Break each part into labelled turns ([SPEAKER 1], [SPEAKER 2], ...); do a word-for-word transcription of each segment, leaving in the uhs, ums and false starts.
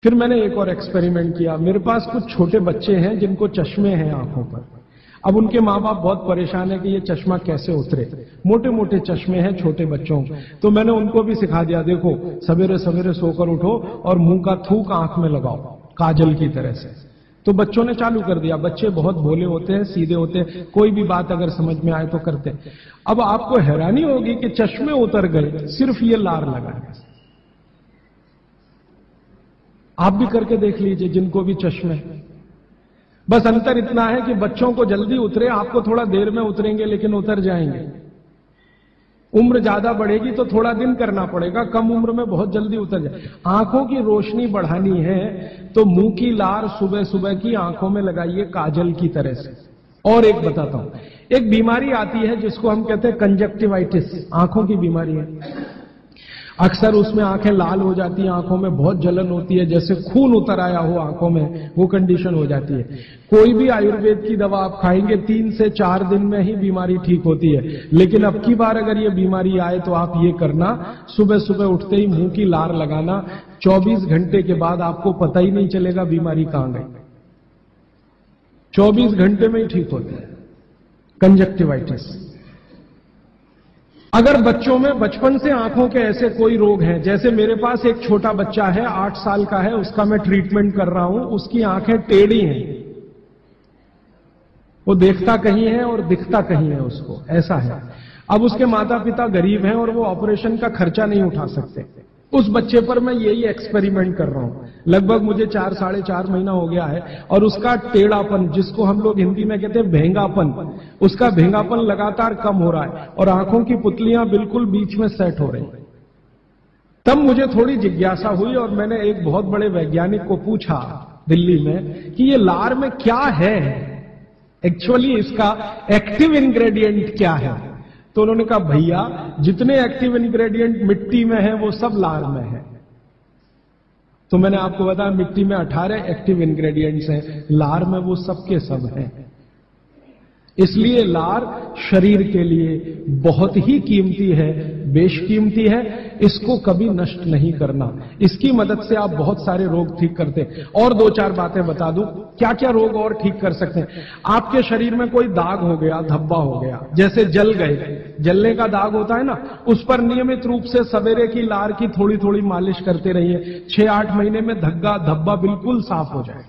[SPEAKER 1] फिर मैंने एक और एक्सपेरिमेंट किया। मेरे पास कुछ छोटे बच्चे हैं जिनको चश्मे हैं आंखों पर। अब उनके माँ बाप बहुत परेशान है कि ये चश्मा कैसे उतरे, मोटे मोटे चश्मे हैं छोटे बच्चों। तो मैंने उनको भी सिखा दिया, देखो सवेरे सवेरे सोकर उठो और मुंह का थूक आंख में लगाओ काजल की तरह से। तो बच्चों ने चालू कर दिया। बच्चे बहुत भोले होते हैं, सीधे होते हैं, कोई भी बात अगर समझ में आए तो करते हैं। अब आपको हैरानी होगी कि चश्मे उतर गए, सिर्फ ये लार लगा। आप भी करके देख लीजिए जिनको भी चश्मे। बस अंतर इतना है कि बच्चों को जल्दी उतरे, आपको थोड़ा देर में उतरेंगे लेकिन उतर जाएंगे। उम्र ज्यादा बढ़ेगी तो थोड़ा दिन करना पड़ेगा, कम उम्र में बहुत जल्दी उतर जाए। आंखों की रोशनी बढ़ानी है तो मुंह की लार सुबह सुबह की आंखों में लगाइए काजल की तरह से। और एक बताता हूं, एक बीमारी आती है जिसको हम कहते हैं कंजक्टिवाइटिस, आंखों की बीमारी है। अक्सर उसमें आंखें लाल हो जाती हैं, आंखों में बहुत जलन होती है, जैसे खून उतर आया हो आंखों में, वो कंडीशन हो जाती है। कोई भी आयुर्वेद की दवा आप खाएंगे तीन से चार दिन में ही बीमारी ठीक होती है। लेकिन अब की बार अगर ये बीमारी आए तो आप ये करना, सुबह सुबह उठते ही मुंह की लार लगाना, चौबीस घंटे के बाद आपको पता ही नहीं चलेगा बीमारी कहां गई। चौबीस घंटे में ही ठीक होता है कंजक्टिवाइटिस। अगर बच्चों में बचपन से आंखों के ऐसे कोई रोग हैं, जैसे मेरे पास एक छोटा बच्चा है, आठ साल का है, उसका मैं ट्रीटमेंट कर रहा हूं, उसकी आंखें टेढ़ी हैं, वो देखता कहीं है और दिखता कहीं है, उसको ऐसा है। अब उसके माता पिता गरीब हैं और वो ऑपरेशन का खर्चा नहीं उठा सकते। उस बच्चे पर मैं यही एक्सपेरिमेंट कर रहा हूं। लगभग मुझे चार साढ़े चार महीना हो गया है और उसका टेढ़ापन, जिसको हम लोग हिंदी में कहते हैं भेंगापन, उसका भेंगापन लगातार कम हो रहा है और आंखों की पुतलियां बिल्कुल बीच में सेट हो रही। तब मुझे थोड़ी जिज्ञासा हुई और मैंने एक बहुत बड़े वैज्ञानिक को पूछा दिल्ली में कि ये लार में क्या है, एक्चुअली इसका एक्टिव इंग्रेडिएंट क्या है। तो उन्होंने कहा भैया जितने एक्टिव इंग्रेडिएंट मिट्टी में है वो सब लार में है। तो मैंने आपको बताया मिट्टी में अठारह एक्टिव इंग्रेडिएंट्स हैं, लार में वो सब के सब हैं। इसलिए लार शरीर के लिए बहुत ही कीमती है, बेशकीमती है, इसको कभी नष्ट नहीं करना। इसकी मदद से आप बहुत सारे रोग ठीक करते हैं। और दो चार बातें बता दूं क्या क्या रोग और ठीक कर सकते हैं। आपके शरीर में कोई दाग हो गया, धब्बा हो गया, जैसे जल गए, जलने का दाग होता है ना, उस पर नियमित रूप से सवेरे की लार की थोड़ी थोड़ी मालिश करते रहिए। छह आठ महीने में धग्गा धब्बा बिल्कुल साफ हो जाए,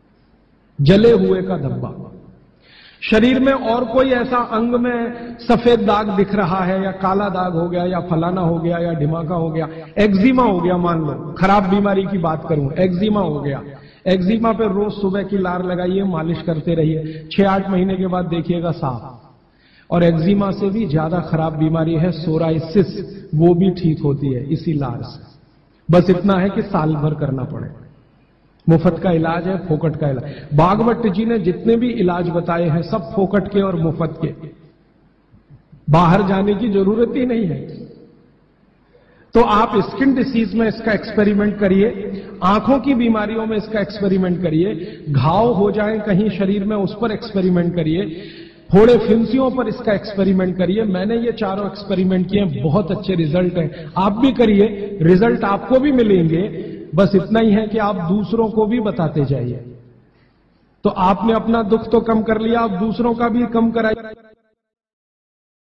[SPEAKER 1] जले हुए का धब्बा। शरीर में और कोई ऐसा अंग में सफेद दाग दिख रहा है या काला दाग हो गया या फलाना हो गया या ढिमाका हो गया, एक्जिमा हो गया, मान लो खराब बीमारी की बात करूं, एक्जिमा हो गया, एक्जिमा पे रोज सुबह की लार लगाइए, मालिश करते रहिए, छह आठ महीने के बाद देखिएगा साफ। और एक्जिमा से भी ज्यादा खराब बीमारी है सोराइसिस, वो भी ठीक होती है इसी लार से। बस इतना है कि साल भर करना पड़े। मुफ्त का इलाज है, फोकट का इलाज। भागवत जी ने जितने भी इलाज बताए हैं सब फोकट के और मुफ्त के, बाहर जाने की जरूरत ही नहीं है। तो आप स्किन डिसीज में इसका एक्सपेरिमेंट करिए, आंखों की बीमारियों में इसका एक्सपेरिमेंट करिए, घाव हो जाए कहीं शरीर में उस पर एक्सपेरिमेंट करिए, फोड़े फिंसियों पर इसका एक्सपेरिमेंट करिए। मैंने ये चारों एक्सपेरिमेंट किए, बहुत अच्छे रिजल्ट हैं। आप भी करिए, रिजल्ट आपको भी मिलेंगे। बस इतना ही है कि आप दूसरों को भी बताते जाइए। तो आपने अपना दुख तो कम कर लिया, आप दूसरों का भी कम कराइए।